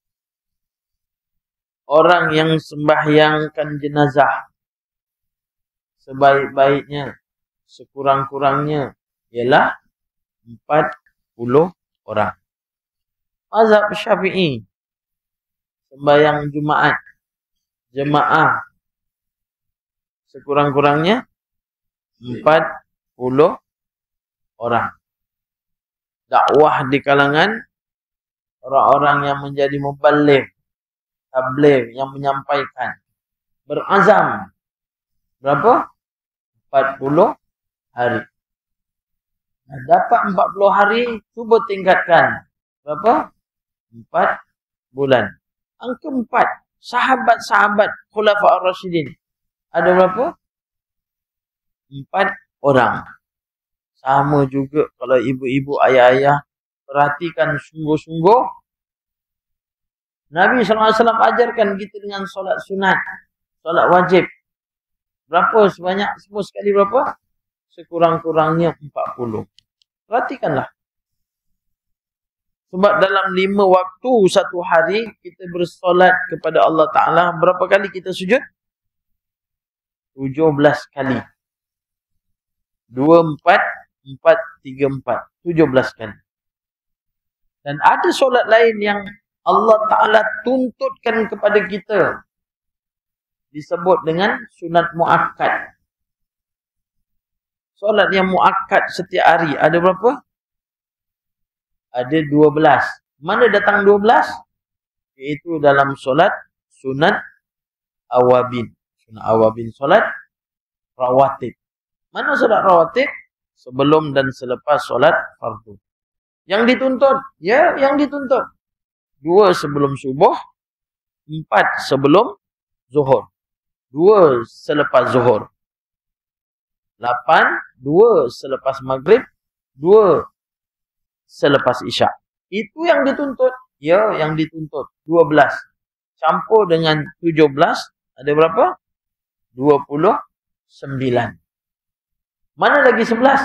Orang yang sembahyangkan jenazah sebaik-baiknya, sekurang-kurangnya ialah 40 orang. Mazhab Syafi'i, sembahyang Jumaat, jemaah, sekurang-kurangnya 40 orang. Dakwah di kalangan orang-orang yang menjadi muballigh, tabligh, yang menyampaikan, berazam berapa? 40 hari. Dapat 40 hari, cuba tingkatkan berapa? 4 bulan. Angka 4. Sahabat-sahabat Khulafa Ar-Rasyidin ada berapa? 4 orang. Sama juga kalau ibu-ibu, ayah-ayah perhatikan sungguh-sungguh. Nabi SAW ajarkan kita dengan solat sunat, solat wajib. Berapa sebanyak? Semua sekali berapa? Sekurang-kurangnya 40. Perhatikanlah. Sebab dalam 5 waktu satu hari kita bersolat kepada Allah Ta'ala, berapa kali kita sujud? 17 kali. 2, 4, 4, 3, 4. 17 kali. Dan ada solat lain yang Allah Ta'ala tuntutkan kepada kita, disebut dengan sunat muakkad. Solat yang muakkad setiap hari ada berapa? Ada 12. Mana datang 12? Iaitu dalam solat sunat awabin. Sunat awabin, solat rawatib. Mana solat rawatib? Sebelum dan selepas solat fardu. Yang dituntut? Ya, yang dituntut. 2 sebelum subuh, 4 sebelum zuhur, 2 selepas zuhur, 8, 2 selepas maghrib, 2 selepas isyak. Itu yang dituntut. Ya, yang dituntut. 12. Campur dengan 17, ada berapa? 29. Mana lagi 11?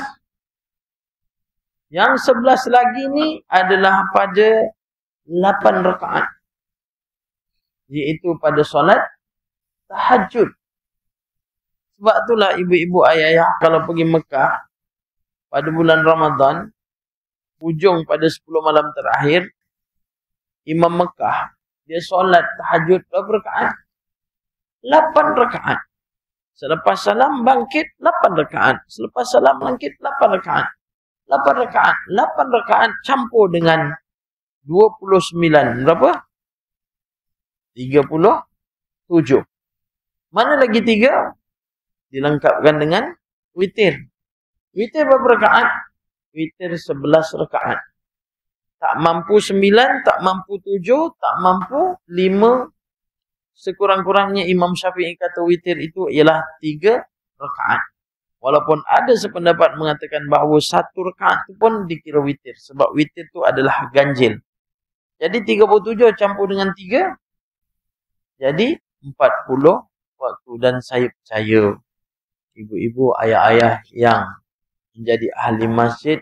Yang 11 lagi ni adalah pada 8 rakaat. Iaitu pada solat tahajud. Sebab itulah ibu-ibu, ayah-ayah kalau pergi Mekah pada bulan Ramadan, hujung pada 10 malam terakhir, Imam Mekah dia solat tahajud berapa rakaat? 8 rakaat. Selepas salam bangkit 8 rakaat. Selepas salam bangkit 8 rakaat. 8 rakaat. 8 rakaat campur dengan 29. Berapa? 37. Mana lagi 3? Dilengkapkan dengan witir. Witir berapa rakaat? Witir 11 rakaat. Tak mampu 9, tak mampu 7, tak mampu 5. Sekurang-kurangnya Imam Syafi'i kata witir itu ialah 3 rakaat. Walaupun ada sependapat mengatakan bahawa 1 rakaat itu pun dikira witir. Sebab witir itu adalah ganjil. Jadi 37 campur dengan 3. Jadi 40 waktu. Dan saya percaya ibu-ibu, ayah-ayah yang menjadi ahli masjid,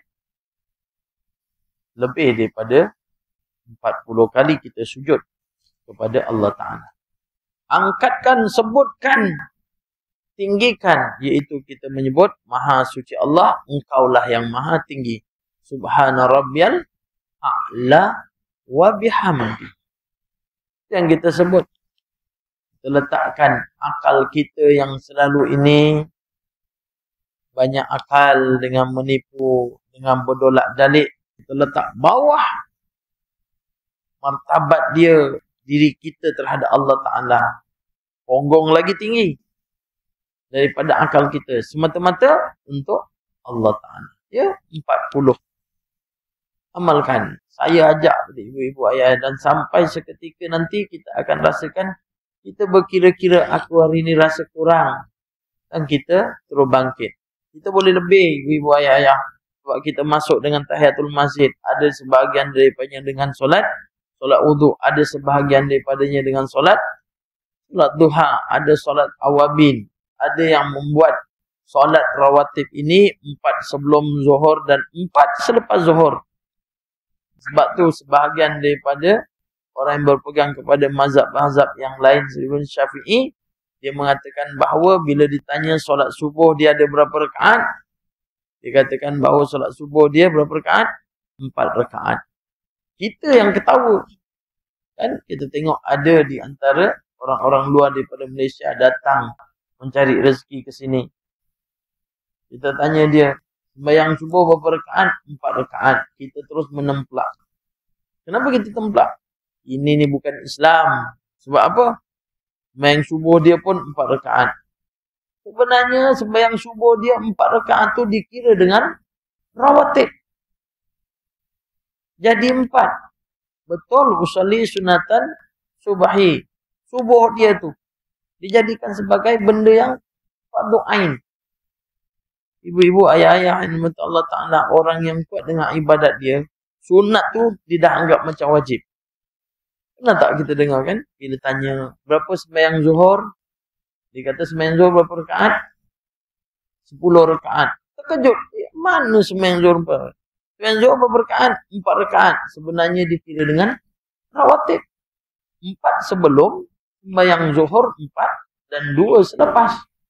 lebih daripada 40 kali kita sujud kepada Allah Ta'ala. angkatkan, sebutkan, tinggikan, iaitu kita menyebut Maha Suci Allah, Engkaulah yang Maha Tinggi. Subhana rabbiyal a'la wa bihamdi. Yang kita sebut. Kita letakkan akal kita yang selalu ini banyak akal dengan menipu, dengan berdolak-dalik. Kita letak bawah martabat dia, diri kita terhadap Allah Ta'ala. Ponggong lagi tinggi daripada akal kita. Semata-mata untuk Allah Ta'ala. Ya, 40. Amalkan. Saya ajak ibu-ibu ayah, dan sampai seketika nanti kita akan rasakan kita berkira-kira aku hari ini rasa kurang. Dan kita terus bangkit. Kita boleh lebih ibu-ibu ayah. Sebab kita masuk dengan tahiyatul masjid. Ada sebahagian daripadanya dengan solat wuduk. Ada sebahagian daripadanya dengan solat duha. Ada solat awabin. Ada yang membuat solat rawatib ini 4 sebelum zuhur dan 4 selepas zuhur. Sebab tu sebahagian daripada orang yang berpegang kepada mazhab-mazhab yang lain seperti Syafi'i, dia mengatakan bahawa bila ditanya solat subuh dia ada berapa rakaat, dia katakan bahawa solat subuh dia berapa rakaat? 4 rakaat. Kita yang ketawa. Kan kita tengok ada di antara orang-orang luar daripada Malaysia datang mencari rezeki ke sini. Kita tanya dia, sembahyang subuh berapa rakaat? 4 rakaat. Kita terus menemplak. Kenapa kita templak? Ini ni bukan Islam. Sebab apa? Sembahyang subuh dia pun 4 rakaat. Sebenarnya sembahyang subuh dia 4 rakaat tu dikira dengan rawatib. Jadi 4. Betul, usalli sunatan subahi. Subuh dia tu dijadikan sebagai benda yang fardu ain. Ibu-ibu, ayah-ayah yang dimata Allah Ta'ala, orang yang kuat dengan ibadat dia, sunat tu dia dah anggap macam wajib. Pernah tak kita dengar kan? Bila tanya, berapa sembahyang zuhur? Dia kata sembahyang zuhur berapa rakaat? 10 rakaat. Terkejut. Mana sembahyang zuhur berapa? Sembahyang zuhur berapa rakaat? 4 rakaat. Sebenarnya dikira dengan rawatib. 4 sebelum, sembahyang zuhur 4, dan 2 selepas.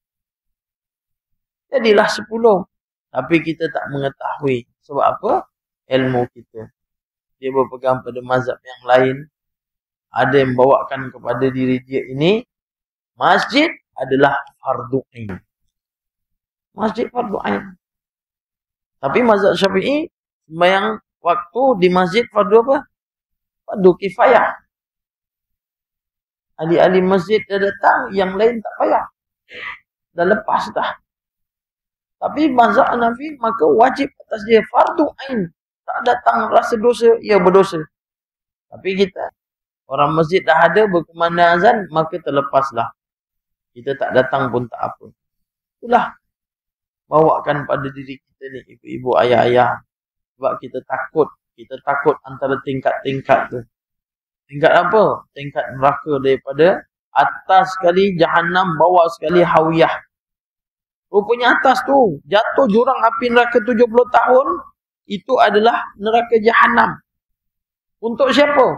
Jadilah 10. Tapi kita tak mengetahui. Sebab apa? Ilmu kita. Dia berpegang pada mazhab yang lain. Ada yang bawakan kepada diri dia ini, masjid adalah fardu ain. Masjid fardu ain. Tapi mazhab Syafi'i, sembahyang waktu di masjid fardu apa? Fardu kifayah. Ahli-ahli masjid dah datang, yang lain tak payah. Dah lepas dah. Tapi mazhab Hanafi, maka wajib atas dia fardu ain. Tak datang rasa dosa, ia berdosa. Tapi kita, orang masjid dah ada berkumandang azan, maka terlepaslah. Kita tak datang pun tak apa. Itulah. Bawakan pada diri kita ni, ibu-ibu, ayah-ayah. Sebab kita takut. Kita takut antara tingkat-tingkat tu. Tingkat apa? Tingkat neraka daripada atas sekali Jahannam, bawah sekali Hawiyah. Rupanya atas tu, jatuh jurang api neraka 70 tahun, itu adalah neraka Jahannam. Untuk siapa?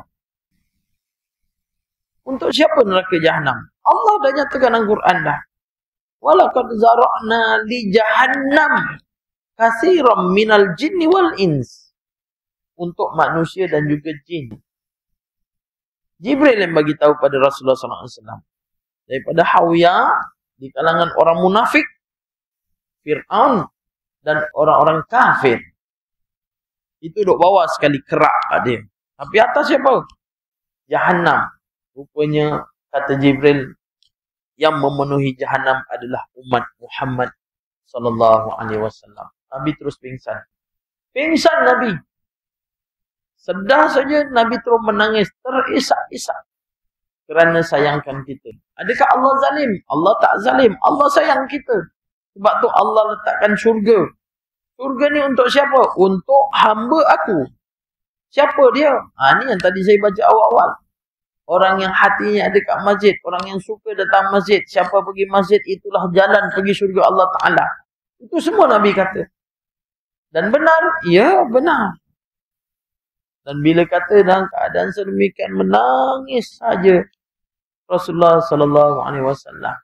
Untuk siapa neraka Jahannam? Allah dah nyatakan dalam Quran dah. Walaqad zara'na li Jahannam katsiran minal jinni wal ins. Untuk manusia dan juga jin. Jibril yang bagi tahu pada Rasulullah SAW. Daripada Hawiyah, di kalangan orang munafik, Fir'aun, dan orang-orang kafir. Itu duduk bawah sekali kerak dia. Tapi atas siapa? Jahannam. Rupanya, kata Jibril, yang memenuhi Jahannam adalah umat Muhammad SAW. Nabi terus pingsan. Pingsan Nabi. Sedar saja Nabi terus menangis, terisak-isak. Kerana sayangkan kita. Adakah Allah zalim? Allah tak zalim. Allah sayang kita. Sebab tu Allah letakkan syurga. Syurga ni untuk siapa? Untuk hamba aku. Siapa dia? Ni yang tadi saya baca awal-awal. Orang yang hatinya ada kat masjid. Orang yang suka datang masjid. Siapa pergi masjid, itulah jalan pergi syurga Allah Ta'ala. Itu semua Nabi kata. Dan benar? Ya, benar. Dan bila kata dalam keadaan sedemikian, menangis saja. Rasulullah sallallahu alaihi wasallam.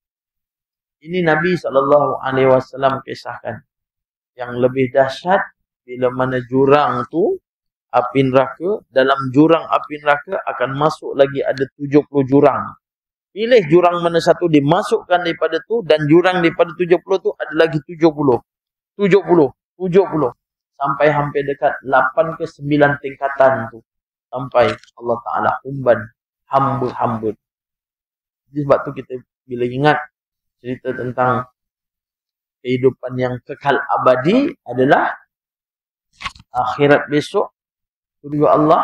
Ini Nabi sallallahu alaihi wasallam kisahkan. Yang lebih dahsyat bila mana jurang tu api neraka, dalam jurang api neraka akan masuk lagi ada 70 jurang. Pilih jurang mana satu dimasukkan daripada tu, dan jurang daripada 70 tu ada lagi 70. 70. Sampai hampir dekat 8 ke 9 tingkatan tu. Sampai Allah Ta'ala umban hamba-hamba. Jadi sebab tu kita bila ingat cerita tentang kehidupan yang kekal abadi adalah akhirat besok, surga Allah,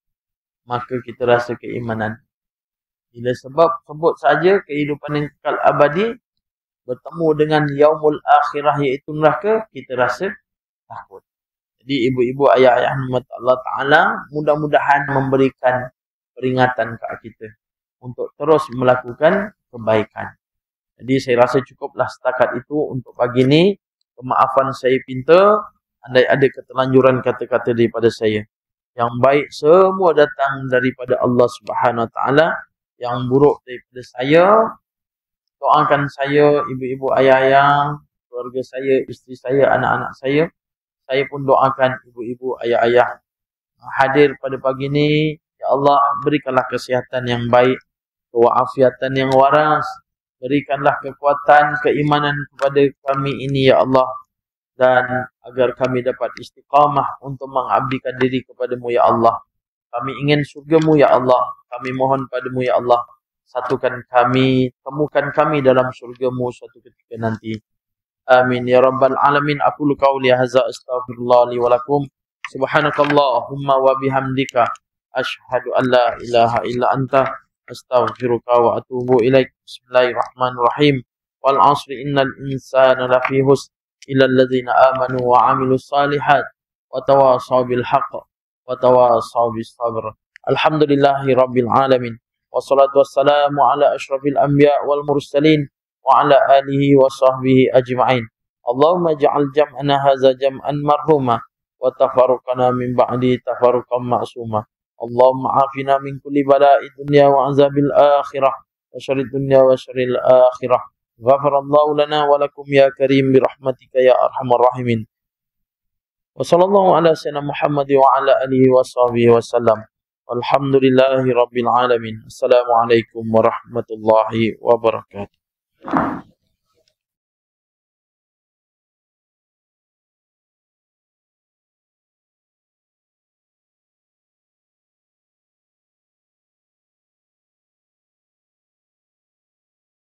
maka kita rasa keimanan. Bila sebut saja kehidupan yang kekal abadi bertemu dengan yaumul akhirah iaitu neraka, kita rasa takut. Jadi ibu-ibu, ayah-ayah rahmat Allah Ta'ala mudah-mudahan memberikan peringatan kepada kita untuk terus melakukan kebaikan. Jadi saya rasa cukuplah setakat itu untuk pagi ini. Kemaafan saya pinta andai ada keterlanjuran kata-kata daripada saya. Yang baik semua datang daripada Allah Subhanahu Wa Ta'ala. Yang buruk daripada saya, doakan saya, ibu-ibu, ayah-ayah, keluarga saya, isteri saya, anak-anak saya. Saya pun doakan ibu-ibu, ayah-ayah hadir pada pagi ini. Ya Allah, berikanlah kesihatan yang baik, kewaafiatan yang waras. Berikanlah kekuatan, keimanan kepada kami ini, Ya Allah. Dan agar kami dapat istiqamah untuk mengabdikan diri kepada-Mu, Ya Allah. Kami ingin surga-Mu, Ya Allah. Kami mohon padamu, Ya Allah. Satukan kami, temukan kami dalam surga-Mu suatu ketika nanti. Amin. Ya Rabbal Alamin. Aqulu qawli hadza astaghfirullah li wa lakum. Subhanakallahumma wa bihamdika. Ashhadu an la ilaha illa anta. Astaghfiruka wa atubu ilaik. Bismillahirrahmanirrahim. Wal 'asri innal insana lafi husn illa alladhina amanu wa 'amilus salihat wa tawasaw bil haqq wa tawasaw bis sabr. Alhamdulillahi rabbil alamin. Wassalatu wassalamu ala asyrafil anbiya wal mursalin wa ala alihi wa sahbihi ajma'in. Allahumma ja'al jam'ana hadza jam'an marhuma wa tafarruqana min ba'di tafarruqan ma'suma. Allahumma afina min kulli bala'i dunya wa azabil akhirah wa syarrid dunya wa syarril akhirah. Ghafarallahu lana wa lakum ya karim bi rahmatika ya arhamar rahimin. Wa sallallahu ala sayyidina Muhammad wa ala alihi wa sahbihi wa sallam. Alhamdulillahi rabbil alamin. Assalamualaikum warahmatullahi wabarakatuh.